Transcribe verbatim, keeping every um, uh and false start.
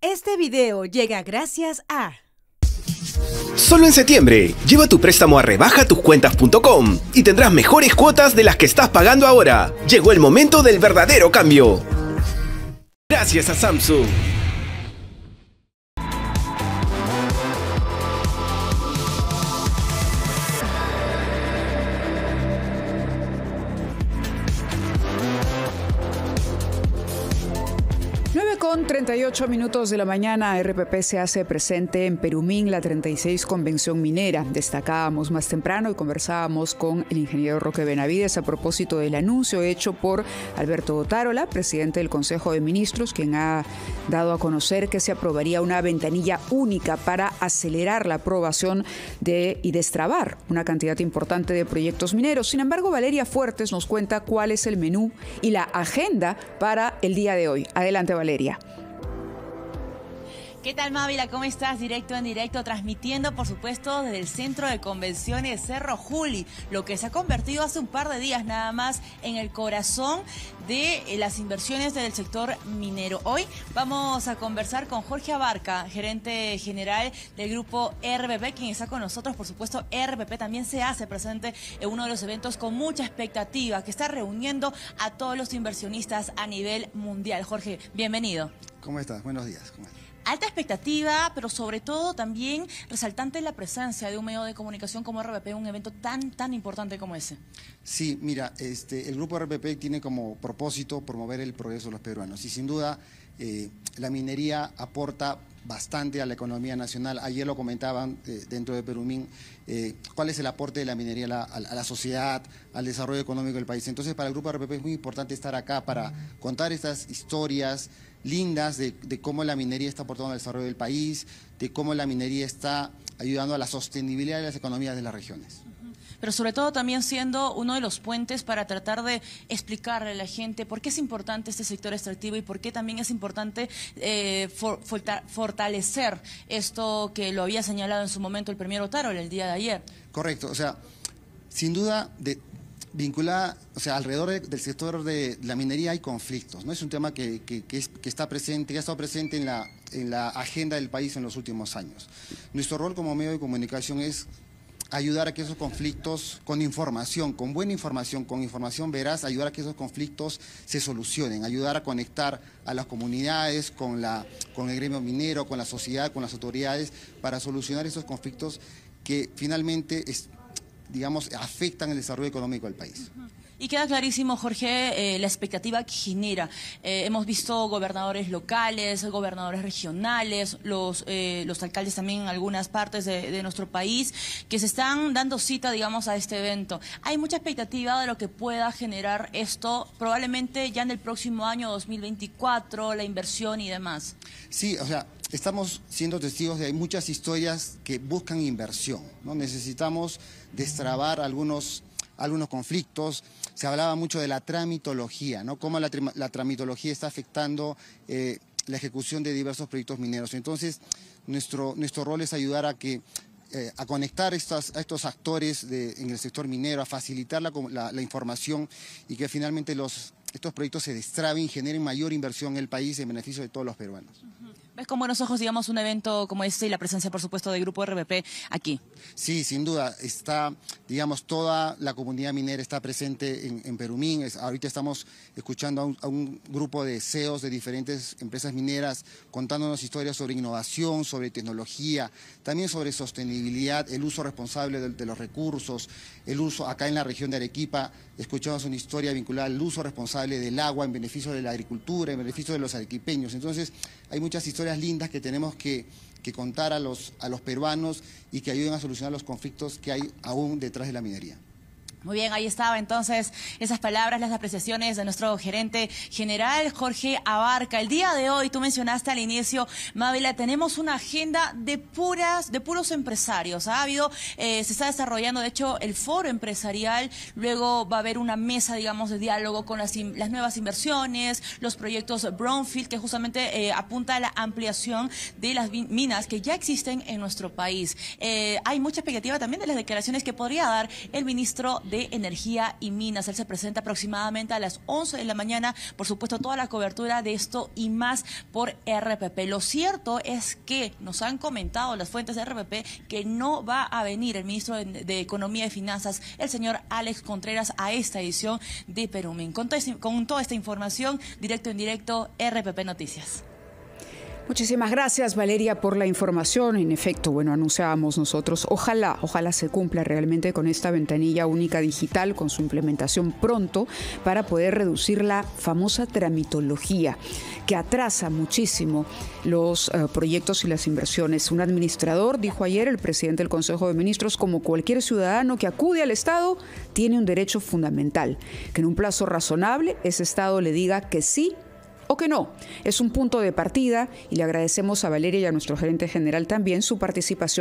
Este video llega gracias a... Solo en septiembre, lleva tu préstamo a rebaja tus cuentas punto com y tendrás mejores cuotas de las que estás pagando ahora. Llegó el momento del verdadero cambio. Gracias a Samsung. nueve con treinta y ocho minutos de la mañana, R P P se hace presente en Perumín, la treinta y seis Convención Minera. Destacábamos más temprano y conversábamos con el ingeniero Roque Benavides a propósito del anuncio hecho por Alberto Otárola, presidente del Consejo de Ministros, quien ha dado a conocer que se aprobaría una ventanilla única para acelerar la aprobación de y destrabar una cantidad importante de proyectos mineros. Sin embargo, Valeria Fuertes nos cuenta cuál es el menú y la agenda para el día de hoy. Adelante, Valeria. ¿Qué tal, Mávila? ¿Cómo estás? Directo en directo, transmitiendo, por supuesto, desde el Centro de Convenciones Cerro Juli, lo que se ha convertido hace un par de días nada más en el corazón de las inversiones del sector minero. Hoy vamos a conversar con Jorge Abarca, gerente general del grupo R P P, quien está con nosotros. Por supuesto, R P P también se hace presente en uno de los eventos con mucha expectativa, que está reuniendo a todos los inversionistas a nivel mundial. Jorge, bienvenido. ¿Cómo estás? Buenos días. ¿Cómo estás? Alta expectativa, pero sobre todo también resaltante la presencia de un medio de comunicación como R P P en un evento tan tan importante como ese. Sí, mira, este, el grupo R P P tiene como propósito promover el progreso de los peruanos y sin duda eh, la minería aporta bastante a la economía nacional. Ayer lo comentaban eh, dentro de Perumín, eh, cuál es el aporte de la minería a la, a la sociedad, al desarrollo económico del país. Entonces, para el grupo R P P es muy importante estar acá para contar estas historias lindas de, de cómo la minería está aportando al desarrollo del país, de cómo la minería está ayudando a la sostenibilidad de las economías de las regiones. Pero sobre todo también siendo uno de los puentes para tratar de explicarle a la gente por qué es importante este sector extractivo y por qué también es importante eh, for, fortalecer esto que lo había señalado en su momento el premier Otárola el día de ayer. Correcto, o sea, sin duda de, vinculada, o sea, alrededor de, del sector de la minería hay conflictos, ¿no? Es un tema que, que, que, es, que está presente, que ha estado presente en la, en la agenda del país en los últimos años. Nuestro rol como medio de comunicación es ayudar a que esos conflictos, con información, con buena información, con información veraz, ayudar a que esos conflictos se solucionen, ayudar a conectar a las comunidades con, la, con el gremio minero, con la sociedad, con las autoridades, para solucionar esos conflictos que finalmente, es, digamos, afectan el desarrollo económico del país. Y queda clarísimo, Jorge, eh, la expectativa que genera. Eh, hemos visto gobernadores locales, gobernadores regionales, los, eh, los alcaldes también en algunas partes de, de nuestro país, que se están dando cita, digamos, a este evento. Hay mucha expectativa de lo que pueda generar esto, probablemente ya en el próximo año dos mil veinticuatro, la inversión y demás. Sí, o sea, estamos siendo testigos de muchas historias que buscan inversión, ¿no? Necesitamos destrabar algunos, algunos conflictos. Se hablaba mucho de la tramitología, ¿no? Cómo la, la tramitología está afectando eh, la ejecución de diversos proyectos mineros. Entonces, nuestro, nuestro rol es ayudar a que eh, a conectar estas, a estos actores de, en el sector minero, a facilitar la, la, la información y que finalmente los, estos proyectos se destraben y generen mayor inversión en el país en beneficio de todos los peruanos. Uh-huh. ¿Ves con buenos ojos, digamos, un evento como este y la presencia, por supuesto, del Grupo R P P aquí? Sí, sin duda. Está, digamos, toda la comunidad minera está presente en, en Perumín. Es, ahorita estamos escuchando a un, a un grupo de C E Os de diferentes empresas mineras contándonos historias sobre innovación, sobre tecnología, también sobre sostenibilidad, el uso responsable de, de los recursos, el uso acá en la región de Arequipa. Escuchamos una historia vinculada al uso responsable del agua en beneficio de la agricultura, en beneficio de los arequipeños. Entonces, hay muchas historias lindas que tenemos que, que contar a los, a los peruanos y que ayuden a solucionar los conflictos que hay aún detrás de la minería. Muy bien, ahí estaba entonces esas palabras, las apreciaciones de nuestro gerente general, Jorge Abarca. El día de hoy, tú mencionaste al inicio, Mávila, tenemos una agenda de puras, de puros empresarios. Ha habido, eh, se está desarrollando, de hecho, el foro empresarial. Luego va a haber una mesa, digamos, de diálogo con las, las nuevas inversiones, los proyectos Brownfield, que justamente eh, apunta a la ampliación de las minas que ya existen en nuestro país. Eh, hay mucha expectativa también de las declaraciones que podría dar el ministro de Energía y Minas. Él se presenta aproximadamente a las once de la mañana. Por supuesto, toda la cobertura de esto y más por R P P. Lo cierto es que nos han comentado las fuentes de R P P que no va a venir el ministro de, de Economía y Finanzas, el señor Alex Contreras, a esta edición de Perumín. Con, to con toda esta información, directo en directo, R P P Noticias. Muchísimas gracias, Valeria, por la información. En efecto, bueno, anunciábamos nosotros, ojalá, ojalá se cumpla realmente con esta ventanilla única digital, con su implementación pronto, para poder reducir la famosa tramitología que atrasa muchísimo los uh, proyectos y las inversiones. Un administrador, dijo ayer el presidente del Consejo de Ministros, como cualquier ciudadano que acude al Estado, tiene un derecho fundamental, que en un plazo razonable ese Estado le diga que sí o que no. Es un punto de partida y le agradecemos a Valeria y a nuestro gerente general también su participación.